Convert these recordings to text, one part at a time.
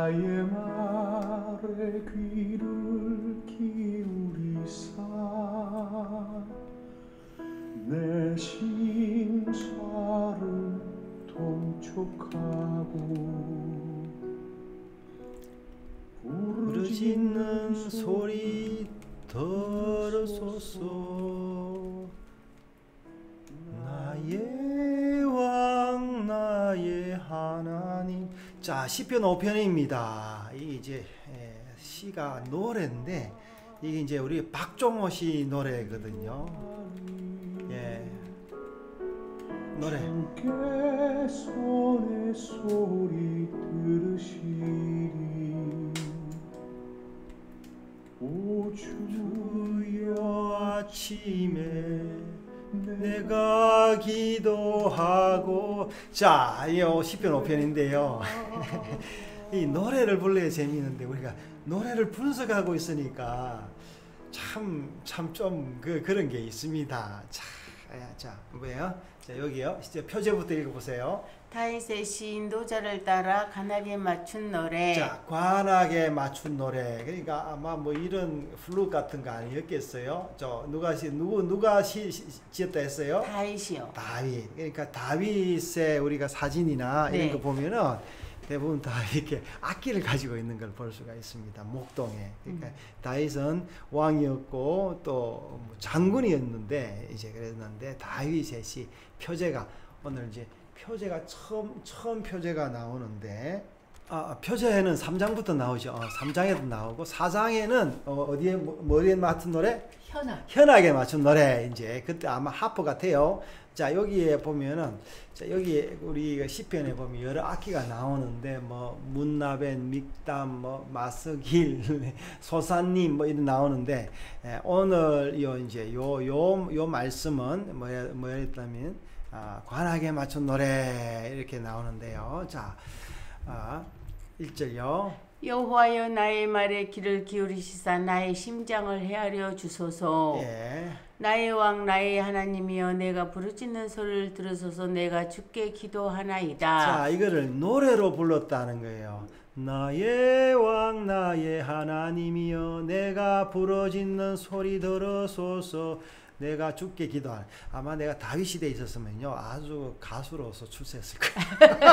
나의 말에 귀를 기울이사 내 심사를 통촉하고 부르짖는 소리 들으소서. 나의 왕 나의 하나님. 자, 시편 5편입니다. 이게 이제 시가 노래인데 이게 이제 우리 박종호 씨 노래거든요. 예, 노래. 주께 손의 소리 들으시리. 오 주여 아침에 내가 기도하고. 자, 이 시편 5편인데요. 이 노래를 불러야 재미있는데 우리가 노래를 분석하고 있으니까 참 좀 그런 게 있습니다. 자, 뭐예요? 자, 여기요. 이제 표제부터 읽어보세요. 다윗의 시인 노자를 따라 관악에 맞춘 노래. 자, 관악에 맞춘 노래. 그러니까 아마 뭐 이런 플룻 같은 거 아니었겠어요? 누가 지었다 했어요? 다윗이요. 다윗. 그러니까 다윗의 우리가 사진이나 이런 거 보면은 대부분 다 이렇게 악기를 가지고 있는 걸 볼 수가 있습니다. 목동에. 그러니까 다윗은 왕이었고 또 장군이었는데 이제 그랬는데 다윗의 시 표제가 오늘 이제 표제가 처음 표제가 나오는데 표제에는 3장부터 나오죠. 3장에도 나오고 4장에는 어디에 머리에 맞춘 노래? 현악에 맞춘 노래. 이제 그때 아마 하프 같아요. 자, 여기에 보면은 여기 우리 시편에 보면 여러 악기가 나오는데 뭐 문나벤, 믹담, 뭐 마스길, 소산님 뭐 이런 나오는데 오늘 요 말씀은 뭐였다면 관악에 맞춘 노래 이렇게 나오는데요. 자, 1절요. 여호와여 나의 말에 귀를 기울이시사 나의 심장을 헤아려 주소서. 예. 나의 왕 나의 하나님이여 내가 부르짖는 소리를 들으소서. 내가 주께 기도하나이다. 자, 이거를 노래로 불렀다는 거예요. 나의 왕 나의 하나님이여 내가 부르짖는 소리 들으소서. 내가 주께 기도하나. 아마 내가 다윗 시대에 있었으면요 아주 가수로서 출세했을 거예요.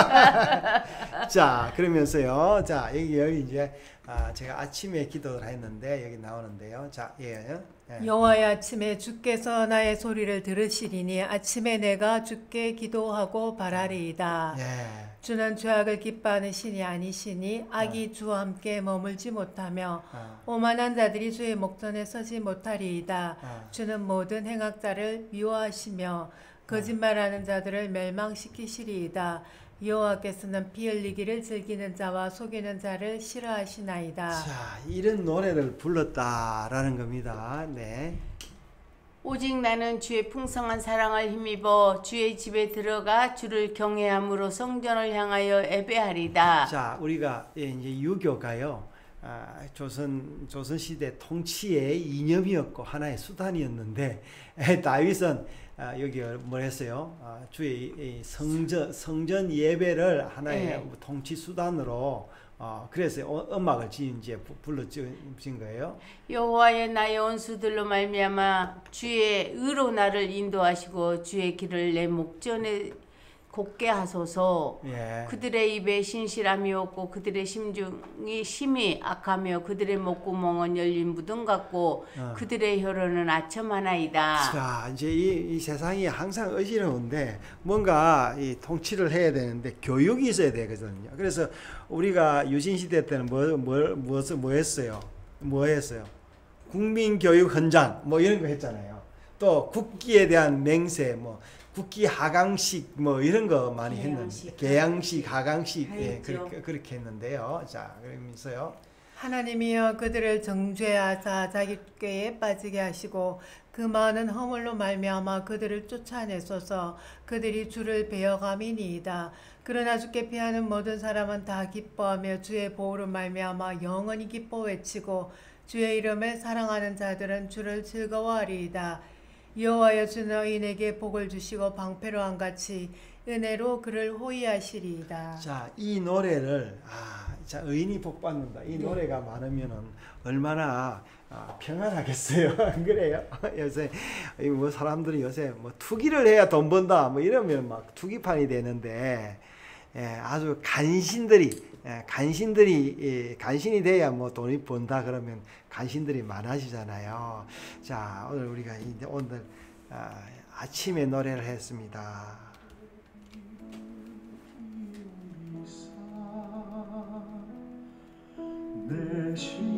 자, 그러면서요. 자, 여기 이제 제가 아침에 기도를 했는데 여기 나오는데요. 자, 여호와의 아침에 주께서 나의 소리를 들으시리니 아침에 내가 주께 기도하고 바라리이다. 예. 주는 죄악을 기뻐하는 신이 아니시니 악이 주와 함께 머물지 못하며 오만한 자들이 주의 목전에 서지 못하리이다. 주는 모든 행악자를 미워하시며 거짓말하는 자들을 멸망시키시리이다. 여호와께서는 피 흘리기를 즐기는 자와 속이는 자를 싫어하시나이다. 자, 이런 노래를 불렀다라는 겁니다. 네. 오직 나는 주의 풍성한 사랑을 힘입어 주의 집에 들어가 주를 경외함으로 성전을 향하여 예배하리다. 자, 우리가 이제 유교가요. 조선 시대 통치의 이념이었고 하나의 수단이었는데 다윗은 여기 뭘 했어요? 주의 성전 예배를 하나의 통치 수단으로 그래서 음악을 이제 불러진 거예요. 여호와여 나의 원수들로 말미암아 주의 의로 나를 인도하시고 주의 길을 내 목전에 곱게 하소서. 예. 그들의 입에 신실함이 없고 그들의 심중이 심히 악하며 그들의 목구멍은 열린 무덤 같고 그들의 혀로는 아첨하나이다. 자, 이제 이 세상이 항상 어지러운데 뭔가 이 통치를 해야 되는데 교육이 있어야 되거든요. 그래서 우리가 유신 시대 때는 뭐 했어요? 국민교육 헌장 뭐 이런 거 했잖아요. 또 국기에 대한 맹세 국기 하강식 이런 거 많이 했는데 계양식 하강식 그렇게 했는데요. 자, 그러면서요. 하나님이여 그들을 정죄하사 자기 꾀에 빠지게 하시고 그 많은 허물로 말미암아 그들을 쫓아내소서. 그들이 주를 배워감이니이다. 그러나 주께 피하는 모든 사람은 다 기뻐하며 주의 보호로 말미암아 영원히 기뻐 외치고 주의 이름을 사랑하는 자들은 주를 즐거워하리이다. 여호와여 주는 의인에게 복을 주시고 방패로 한같이 은혜로 그를 호위하시리이다. 자, 이 노래를 자, 의인이 복 받는다. 이 노래가 많으면은 얼마나 평안하겠어요. 안 그래요? 요새 뭐 사람들이 요새 뭐 투기를 해야 돈 번다 뭐 이러면 막 투기판이 되는데 아주 간신이 돼야 뭐 돈이 번다 그러면 간신들이 많아지잖아요. 자, 오늘 우리가 오늘 아침에 노래를 했습니다. 내 심